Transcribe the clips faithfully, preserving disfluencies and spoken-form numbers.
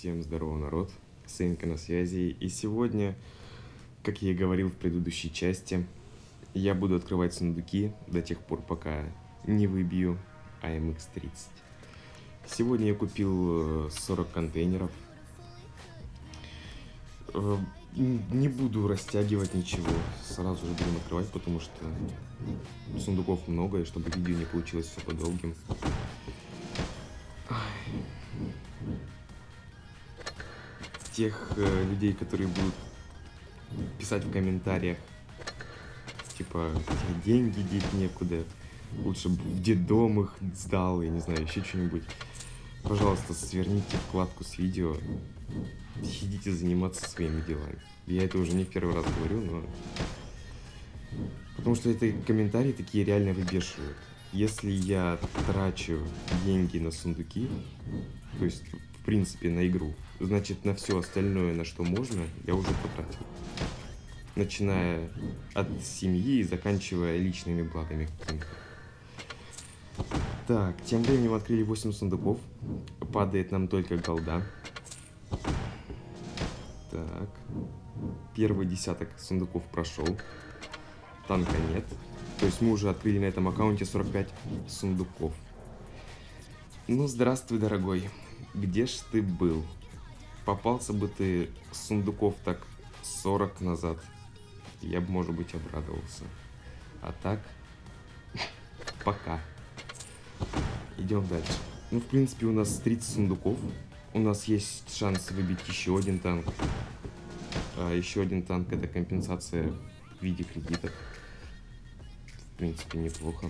Всем здорово, народ, Сынка на связи, и сегодня, как я и говорил в предыдущей части, я буду открывать сундуки до тех пор, пока не выбью эй эм икс тридцать. Сегодня я купил сорок контейнеров. Не буду растягивать ничего, сразу же будем открывать, потому что сундуков много, и чтобы видео не получилось все подолгим. Тех э, людей, которые будут писать в комментариях, типа, тебе деньги деть некуда, лучше бы в детдом их сдал, я не знаю, еще что-нибудь. Пожалуйста, сверните вкладку с видео, идите заниматься своими делами. Я это уже не в первый раз говорю, но... Потому что это комментарии такие реально выбешивают. Если я трачу деньги на сундуки, то есть, в принципе, на игру, значит, на все остальное, на что можно, я уже потратил. Начиная от семьи и заканчивая личными благами какими-то. Так, тем временем открыли восемь сундуков. Падает нам только голда. Так. Первый десяток сундуков прошел. Танка нет. То есть мы уже открыли на этом аккаунте сорок пять сундуков. Ну, здравствуй, дорогой. Где ж ты был? Попался бы ты с сундуков так сорок назад. Я бы, может быть, обрадовался. А так, пока. Идем дальше. Ну, в принципе, у нас тридцать сундуков. У нас есть шанс выбить еще один танк. А еще один танк — это компенсация в виде кредитов. В принципе, неплохо.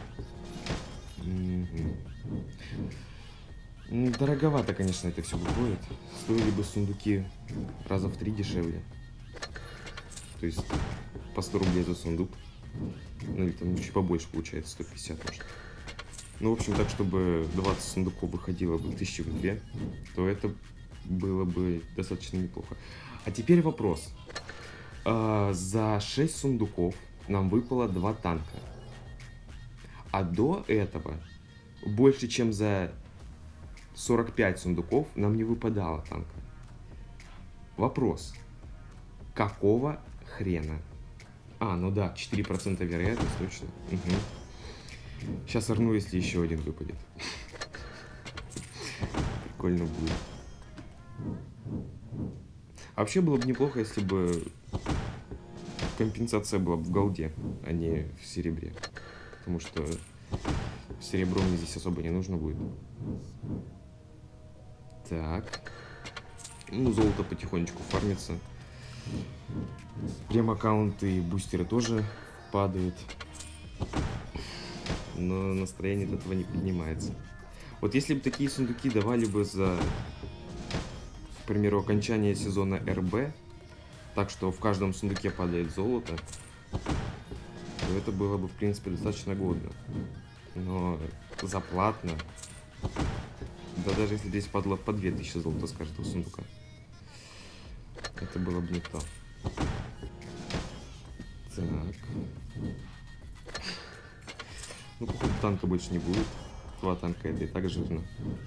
Угу. Дороговато, конечно, это все выходит. Стоили бы сундуки раза в три дешевле. То есть по сто рублей за сундук. Ну или там чуть побольше получается, сто пятьдесят может. Ну, в общем, так, чтобы двадцать сундуков выходило бы тысячу в две, то это было бы достаточно неплохо. А теперь вопрос. А, за шесть сундуков нам выпало два танка. А до этого больше, чем за сорок пять сундуков нам не выпадало танка. Вопрос. Какого хрена? А, ну да, четыре процента вероятность, точно. Угу. Сейчас орну, если еще один выпадет. Прикольно будет. А вообще было бы неплохо, если бы компенсация была бы в голде, а не в серебре. Потому что серебро мне здесь особо не нужно будет. Так. Ну, золото потихонечку фармится. Прем-аккаунты и бустеры тоже падают. Но настроение от этого не поднимается. Вот если бы такие сундуки давали бы за, к примеру, окончание сезона эр бэ, так что в каждом сундуке падает золото, то это было бы, в принципе, достаточно годно. Но заплатно. Да даже если здесь падало по две тысячи золота с каждого сундука, это было бы не то. Так. Ну, походу, танка больше не будет. Два танка — это и так жирно.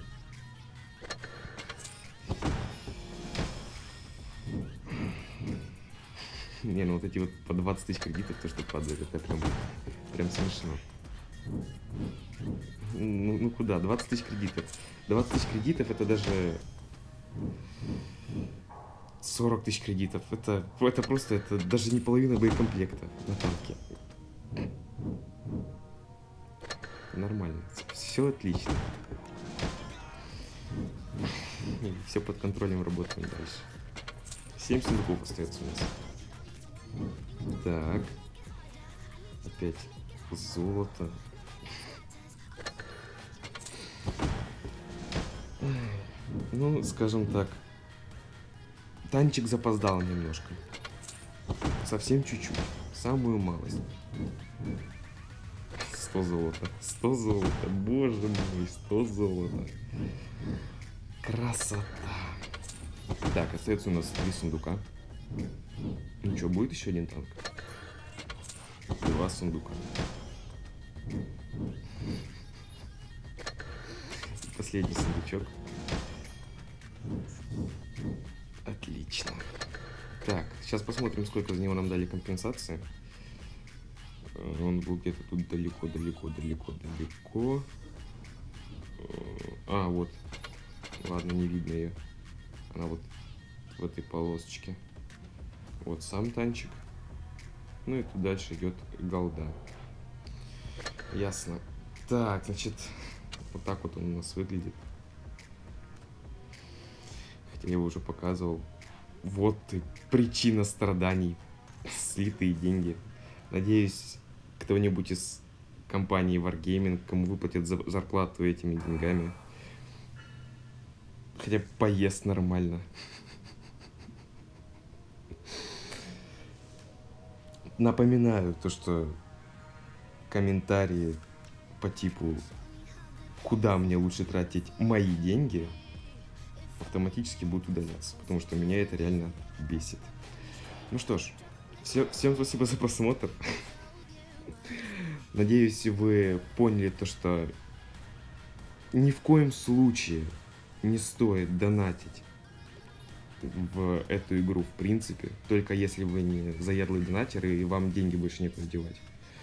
Не, ну вот эти вот по двадцать тысяч кредитов, то, что падает, это прям, прям смешно. Ну, ну куда? двадцать тысяч кредитов. двадцать тысяч кредитов — это даже сорок тысяч кредитов. Это, это просто, это даже не половина боекомплекта на танке. Нормально. Все отлично. Все под контролем, работаем дальше. семь сундуков остается у нас. Так. Опять золото. Ну, скажем так. Танчик запоздал немножко. Совсем чуть-чуть. Самую малость. сто золота. сто золота. Боже мой, сто золота. Красота. Так, остается у нас три сундука. Ну что, будет еще один танк? Два сундука. Последний сундучок. Сейчас посмотрим, сколько за него нам дали компенсации. Он был где-то тут далеко, далеко, далеко, далеко. А, вот. Ладно, не видно ее. Она вот в этой полосочке. Вот сам танчик. Ну и тут дальше идет голда. Ясно. Так, значит, вот так вот он у нас выглядит. Хотя я его уже показывал. Вот и причина страданий. Слитые деньги. Надеюсь, кто-нибудь из компании Wargaming, кому выплатят за зарплату этими деньгами, хотя бы поест нормально. Напоминаю то, что комментарии по типу «Куда мне лучше тратить мои деньги?» автоматически будут удаляться, потому что меня это реально бесит. Ну что ж, все, всем спасибо за просмотр. Надеюсь, вы поняли то, что ни в коем случае не стоит донатить в эту игру в принципе, только если вы не заядлый донатер и вам деньги больше некуда девать.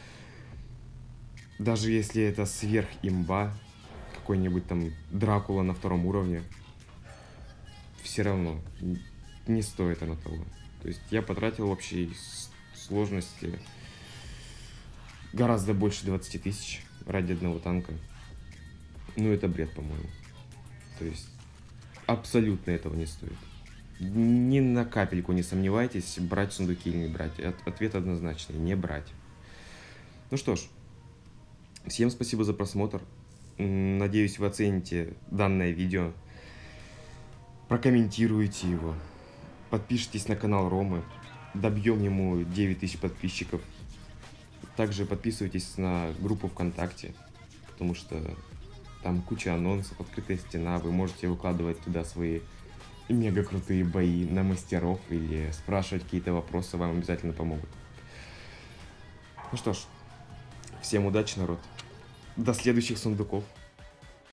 Даже если это сверх имба, какой-нибудь там Дракула на втором уровне, все равно не стоит оно того. То есть я потратил в общей сложности гораздо больше двадцати тысяч ради одного танка. Ну это бред, по-моему. То есть абсолютно этого не стоит. Ни на капельку не сомневайтесь, брать сундуки или не брать. Ответ однозначный: не брать. Ну что ж, всем спасибо за просмотр. Надеюсь, вы оцените данное видео, прокомментируете его, подпишитесь на канал Ромы, добьем ему девять тысяч подписчиков. Также подписывайтесь на группу ВКонтакте, потому что там куча анонсов, открытая стена, вы можете выкладывать туда свои мега крутые бои на мастеров или спрашивать какие-то вопросы, вам обязательно помогут. Ну что ж, всем удачи, народ. До следующих сундуков.